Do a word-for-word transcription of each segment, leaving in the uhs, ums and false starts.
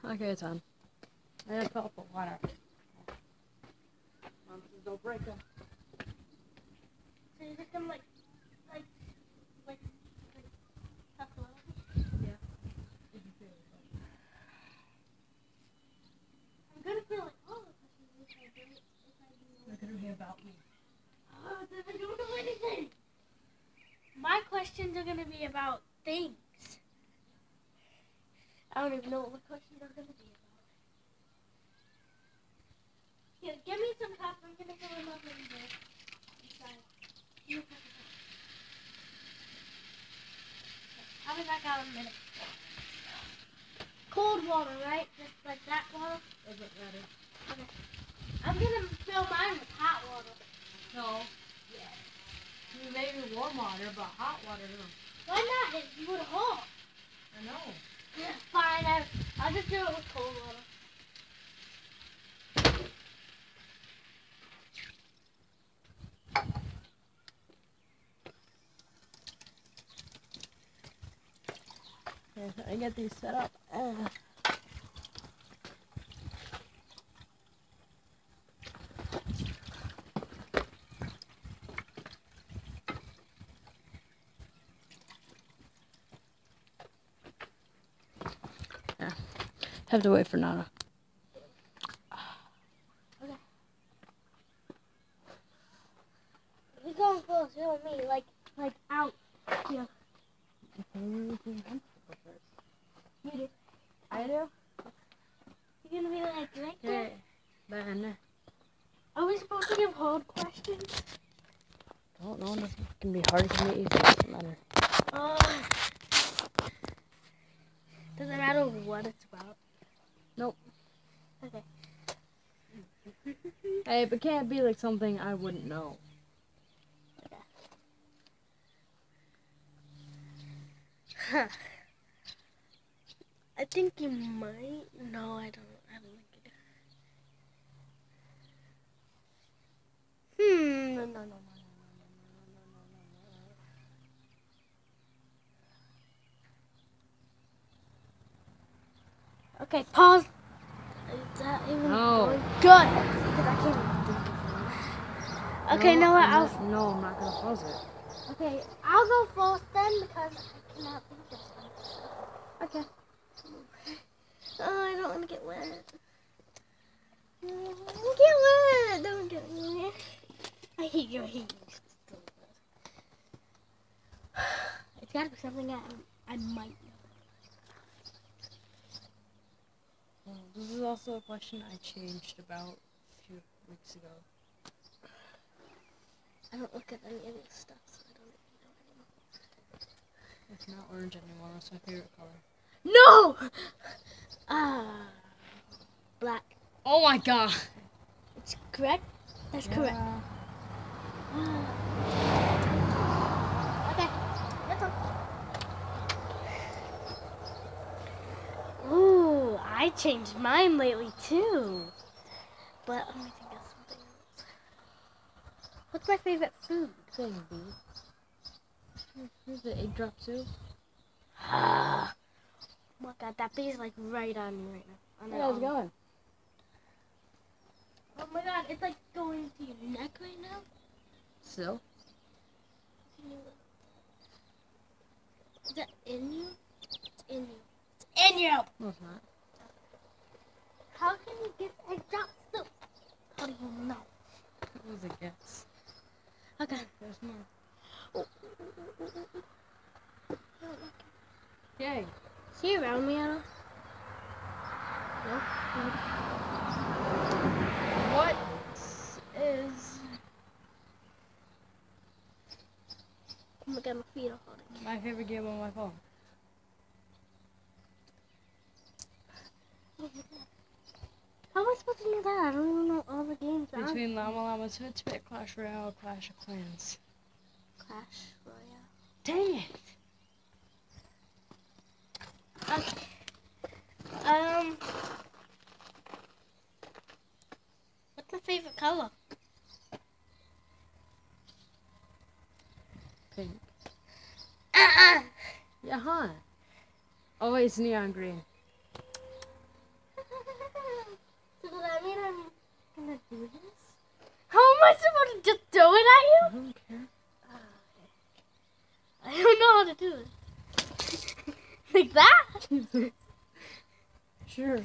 Okay, it's on. I gotta fill up the water. Monsters don't break them. So you're just gonna like, like, like, like, talk a little bit? Yeah. I'm gonna feel like all the questions if I do it. If I do They're gonna be about me. Oh, then I don't know anything. My questions are gonna be about things. I don't even know what my questions are gonna be about. Here, give me some cup. I'm gonna fill them up in there. Inside. You put it up. I'll be back out in a minute. Cold water, right? Just like that water? Doesn't matter. Okay. I'm gonna fill mine with hot water. No. Yeah. You maybe warm water, but hot water no. Why not? It's would hot. I know. Yeah, fine. I, I'll just do it with cold water. Yeah, I get these set up. Uh. Yeah. Have to wait for Nana. Okay. You're going closer with me, like, like out here. You do. I do? You're gonna be like right Yeah. there. Then. Are we supposed to give hard questions? Don't know. This can be hard to me. It doesn't matter. Um. Does it matter what it's about? Nope. Okay. Hey, but can't be like something I wouldn't know. Okay. Huh. I think you might. No, I don't. I don't think you do. Hmm. No, no, no, no, no, no, no, no, no, no. Okay, pause. Is that even No. going? Good. Because I can't even do it. Okay, no, no, what? I'm I'll. not, no, I'm not gonna pause it. Okay, I'll go first then because I cannot think of something. Okay. Oh, I don't want to get wet. Don't get wet. Don't get wet. I hate you. I hate you. It's got to be something I, I might know. Well, this is also a question I changed about a few weeks ago. I don't look at any of this stuff, so I don't even know anymore. It's not orange anymore. That's my favorite color. No! Ah, black. Oh my god. It's correct? That's Yeah. correct. Okay, that's all. Ooh, I changed mine lately too. But let me think of something else. What's my favorite food? Thing, B. Here's the egg drop soup. Ah. Oh my god, that bee is like right on me right now. On Hey, her how's it arm. going? Oh my god, it's like going to your neck right now. Still? Is that in you? It's in you. It's in you! No, it's not. How can you get egg drop soup? How do you know? It was a guess. Okay. There's more. Oh. Yay. See you around me, Anna? No? What is Oh my god, my feet are hurting. my favorite game on my phone? How am I supposed to know that? I don't even know all the games on Between Llama Llama Twitch, Clash Royale, Clash of Clans. Clash Royale. Dang it! Okay. Um. What's your favorite color? Pink. Uh-uh. Yeah, huh? Oh, wait, it's neon green. to do this? How am I supposed to just throw it at you? I don't care. Oh, okay. I don't know how to do it. Like that? Sure.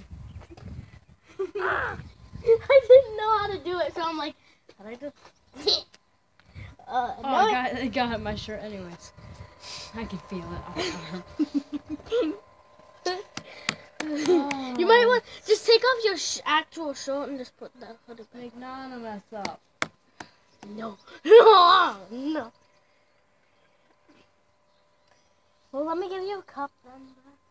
I didn't know how to do it, so I'm like, how do I do it? uh, Oh, no, I got, it got in my shirt anyways. I can feel it on my arm. Oh. You might want just take off your sh- actual shirt and just put that hoodie back. Make none of mess up. No, no, no. Well, let me give you a cup then.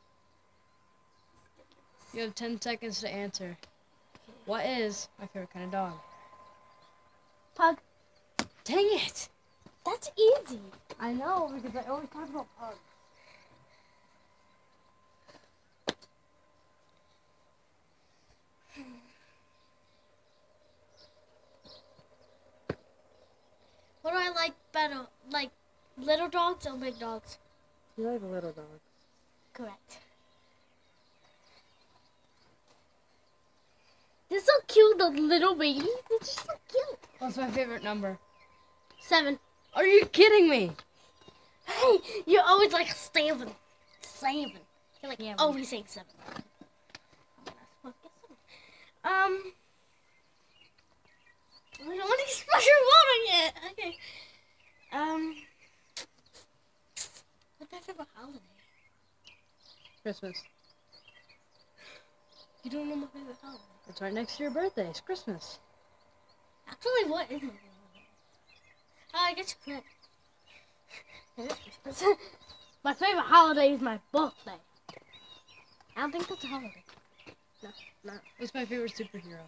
You have ten seconds to answer. What is my favorite kind of dog? Pug. Dang it! That's easy. I know, because I always talk about pugs. What do I like better? Like little dogs or big dogs? You like little dogs. Correct. They're so cute, the little babies. They're just so cute. What's my favorite number? Seven. Are you kidding me? Hey, you're always like seven. Seven. You're like Yeah, always saying seven. Um, I don't want to splash your water yet. Okay. Um, what's my favorite holiday? Christmas. You don't know my favorite holiday. It's right next to your birthday. It's Christmas. Actually, what is my favorite holiday? Oh, I guess you can't. It is Christmas. My favorite holiday is my birthday. I don't think that's a holiday. No, no. What's my favorite superhero?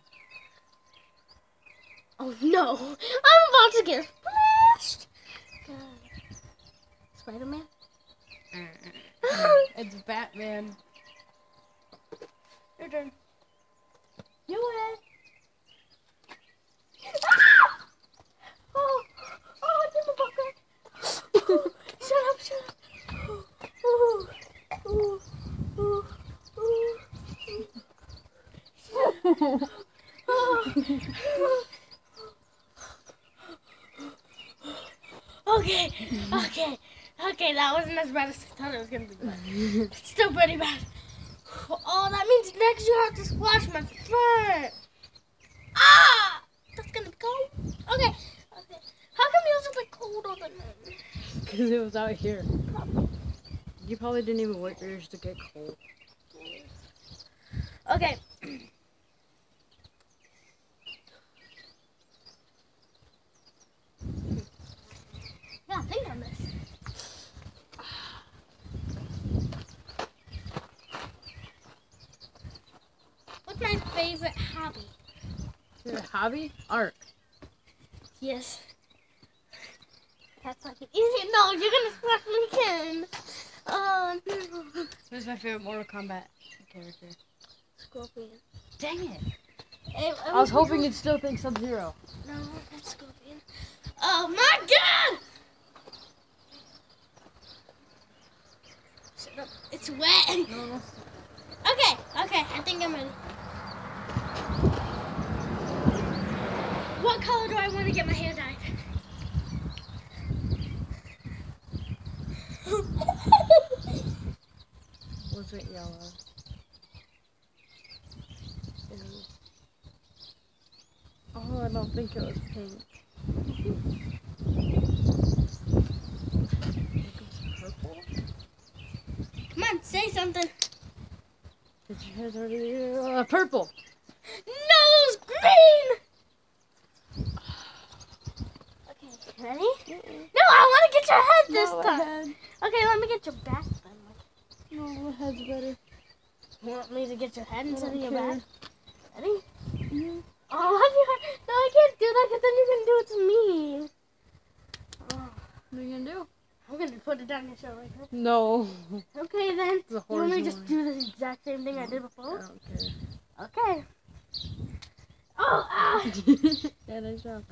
Oh no! I'm about to get splashed! Uh, Spider-Man? It's Batman. Your turn. Do it! Ah! Oh! Oh, it's in the bucket! Shut up, shut up! Ooh, ooh, ooh, ooh, ooh. Okay, okay, okay, that wasn't as bad as I thought it was going to be, but it's still pretty bad. Oh, that means next you have to splash my foot. Ah! That's going to be cold. Okay, okay. How come yours is like colder than mine? Because it was out here. You probably didn't even wait for yours to get cold. Okay. Yeah, think on this. What's my favorite hobby? Your hobby? Art. Yes. That's like an easy. No, you're gonna splash me again. Oh no. Who's my favorite Mortal Kombat character? Scorpion. Dang it! Hey, I was hoping you'd still think Sub-Zero. No, that's Scorpion. Oh my god! Shut up. It's wet. No, no. Okay, okay, I think I'm ready. What color do I want to get my hair dyed? Was it yellow? Oh, I don't think it was pink. Purple? Come on, say something. Did you guys already? Uh, purple. No, it was green. Okay, ready? Mm-mm. No, I want to get your head this No, time. head. Okay, let me get your back then. No, the head's better. You want me to get your head instead of don't your care. back? Ready? Mm-hmm. Oh, have you? No, I can't do that because then you're gonna do it to me. Oh, What are you gonna do? I'm gonna put it down your show right here. No. Okay then. The You want me to horizontal just line. do the exact same thing I did I before? don't care. Okay. Oh, ah! Yeah, nice job.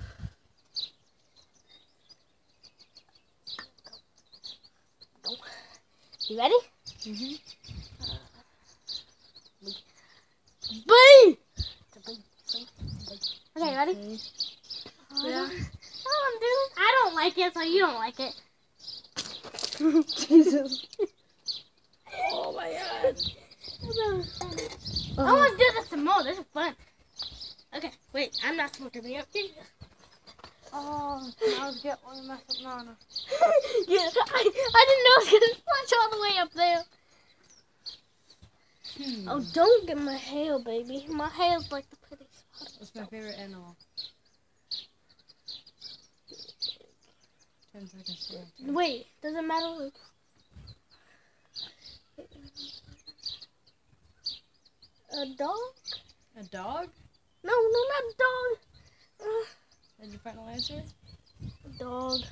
You ready? Mm-hmm. B! It's a B. C. It's a B. Okay, ready? Okay. Oh, Yeah. Come on, dude. I don't like it, so you don't like it. Jesus. Oh my god. I want to do this some more. This is fun. Okay, wait. I'm not smoking. Me up. Oh, smells get one mess up Nana. Yeah, I, I didn't know it was gonna splash all the way up there. Hmm. Oh, don't get my hair, baby. My hair's like the pretty spot. What's my favorite animal? Ten seconds left. Wait, does it matter? Like, a dog? A dog? No, no, not a dog. Uh, Is your final answer? a dog.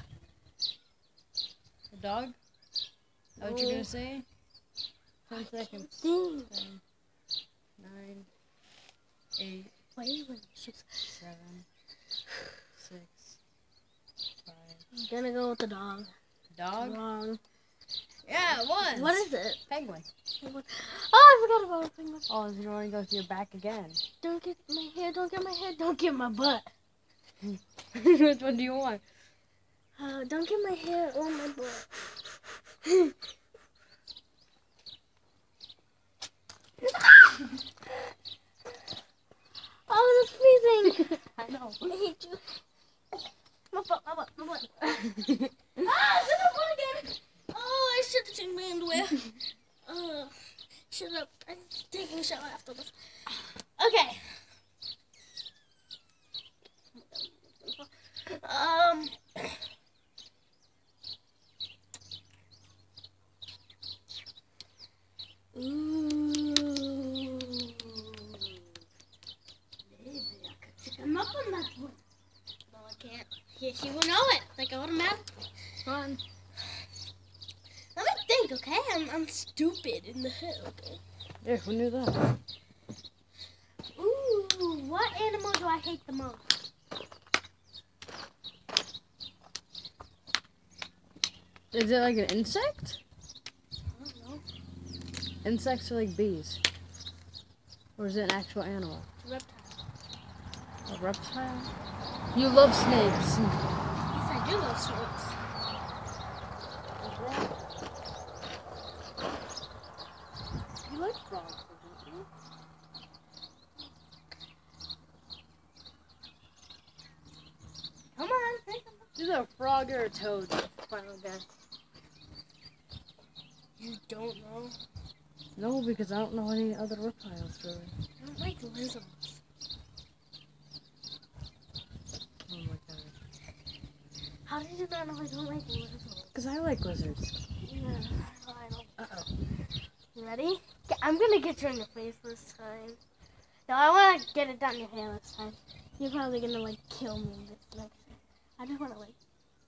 A dog? Is that what you're gonna say? Ten seconds. Dang. Ten, nine, eight, Wait, wait, she's seven, six, five. I'm gonna go with the dog. Dog? Wrong. Yeah, it was. What is it? Penguin. Oh, I forgot about a penguin. Oh, you want to go to your back again? Don't get my hair, don't get my hair, don't get my butt. Which one do you want? Uh, don't get my hair or my butt. Oh, it's freezing. I know. I hate you. My butt, my butt, my butt. Ah, it's in my butt again. Oh, I should have changed my underwear. Uh, shut up. I'm taking a shower after this. Okay. Um. Ooh. I'm up on that one. No, I can't. Yeah, she will know it. Like automatically. Fun. Let me think, okay? I'm I'm stupid in the head, okay? Yeah, who knew that? Ooh, what animal do I hate the most? Is it like an insect? I don't know. Insects are like bees. Or is it an actual animal? Reptile. A reptile? You love snakes. Yes, I do love snakes. You like frogs, don't you? Come on, say something. Is it a frog or a toad? Final guess. You don't know? No, because I don't know any other reptiles really. I don't like lizards. Oh my god. How did you not know I don't like lizards? Because I like lizards. Yeah, I don't. Uh-oh. You ready? Okay, I'm gonna get you in the face this time. No, I wanna get it down your hair this time. You're probably gonna like kill me this next time. I just wanna like.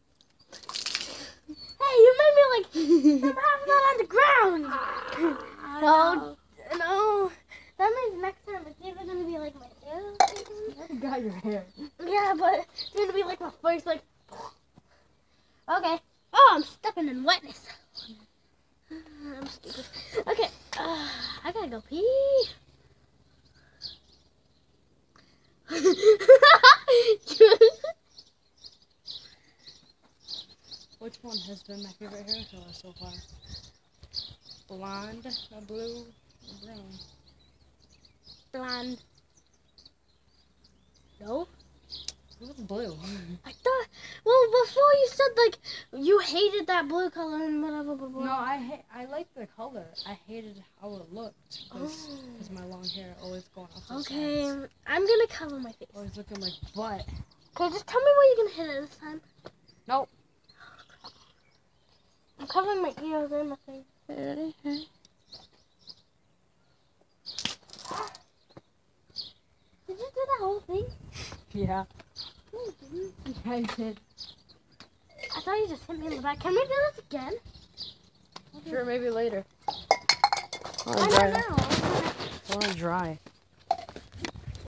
Hey, you made me like. I'm half not on the ground. No, no. That means next time it's either gonna be like my hair. I already got your hair. Yeah, but it's gonna be like my face, like. Okay. Oh, I'm stepping in wetness. I'm stupid. Okay, uh, I gotta go pee. Which one has been my favorite hair color so far? Blonde, or blue, or brown? Blonde. No? It was blue. I thought. Well, before you said like you hated that blue color and whatever. Blah, blah. No, I ha- I liked the color. I hated how it looked because Oh. my long hair always going off the Okay, sides. I'm gonna cover my face. Always looking like butt. Okay, just tell me where you're gonna hit it this time. Nope. I'm covering my ears and my face. Ready? Ready? Did you do that whole thing? Yeah. No, you didn't. Yeah, I did. I thought you just hit me in the back. Can we do this again? Sure, maybe later. I I want don't to dry. know. I want to dry.